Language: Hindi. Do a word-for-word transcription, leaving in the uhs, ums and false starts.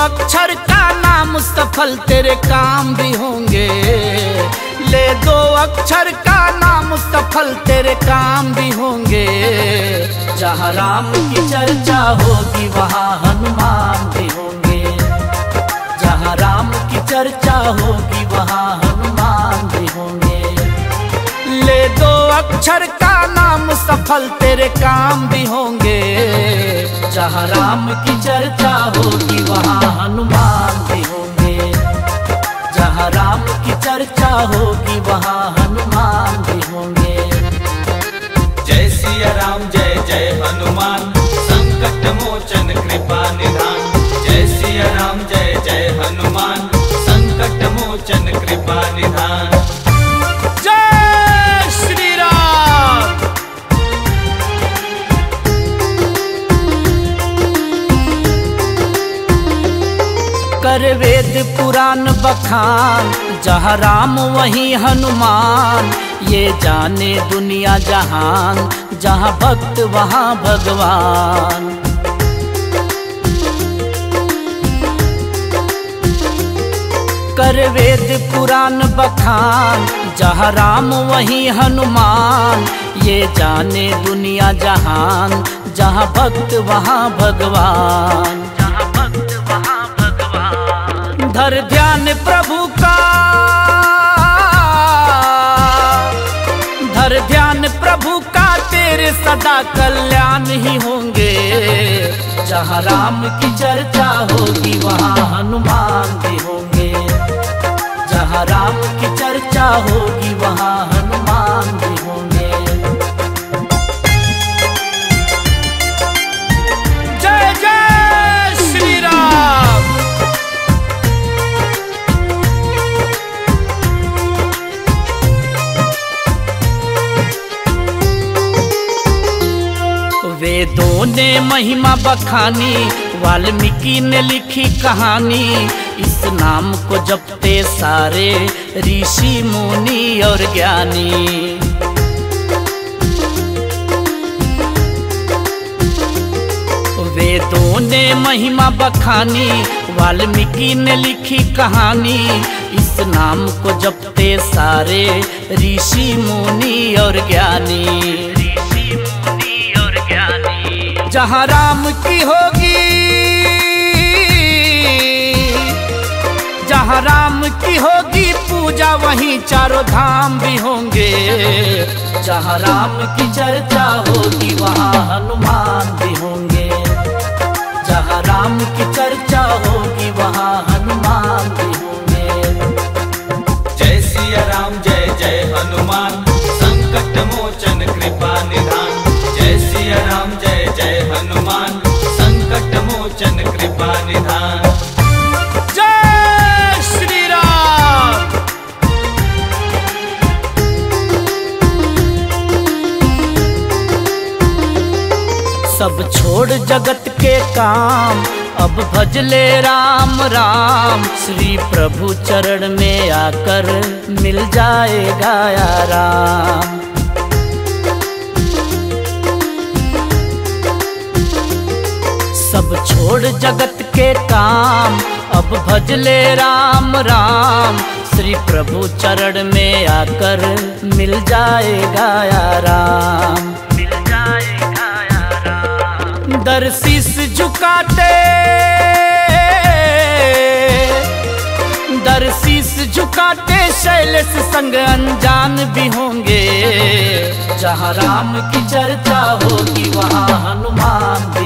अक्षर का नाम सफल तेरे काम भी होंगे। ले दो अक्षर का नाम सफल तेरे काम भी होंगे। जहाँ राम की चर्चा होगी वहाँ हनुमान भी होंगे। जहाँ राम की चर्चा होगी वहाँ हनुमान भी होंगे। ले दो अक्षर का नाम सफल तेरे काम भी होंगे। जहाँ राम की चर्चा होगी वहाँ हनुमान भी होंगे। जहाँ राम की चर्चा होगी वहाँ हनुमान भी होंगे। जय सिया राम जय जय हनुमान, संकट मोचन कृपा निधान। जय सिया राम जय जय हनुमान, संकट मोचन कृपा निधान। जय श्री राम। कर वेद पुराण बखान, जहाँ राम वहीं हनुमान। ये जाने दुनिया जहान, जहाँ भक्त वहाँ भगवान। कर वेद पुराण बखान, जहाँ राम वहीं हनुमान। ये जाने दुनिया जहान, जहाँ भक्त वहाँ भगवान। जहाँ भक्त वहाँ भगवान। धर ध्यान प्रभु का, धर ध्यान प्रभु का, तेरे सदा कल्याण ही होंगे। जहाँ राम की चर्चा होगी वहाँ हनुमान भी होंगे। जहाँ राम की चर्चा होगी वहाँ हनुमान भी होंगे। जय जय श्री राम। वेदों ने महिमा बखानी, वाल्मीकि ने लिखी कहानी। इस नाम को जपते सारे ऋषि मुनि और ज्ञानी। वेदों ने महिमा बखानी, वाल्मीकि ने लिखी कहानी। इस नाम को जपते सारे ऋषि मुनि और ज्ञानी। ऋषि मुनि और ज्ञानी। जहाँ राम की होगी, जहाँ राम की होगी पूजा वहीं चारों धाम भी होंगे। जहाँ राम की चर्चा होगी वहाँ हनुमान भी होंगे। जहाँ राम की चर्चा होगी वहाँ हनुमान भी होंगे। जय सिया राम जय जय हनुमान, संकट मोचन कृपा निधान। जय सिया राम जय जय हनुमान, संकट मोचन कृपा निधान। जय श्री राम। सब छोड़ जगत के काम, अब भजले राम राम। श्री प्रभु चरण में आकर मिल जाएगा आराम। सब छोड़ जगत के काम, अब भजले राम राम। श्री प्रभु चरण में आकर मिल जाएगा आराम। मिल जाएगा आराम। दर शीस झुकाते, दर शीस झुकाते शैलेश संग अनजान भी होंगे। जहाँ राम की चर्चा होगी वहाँ हनुमान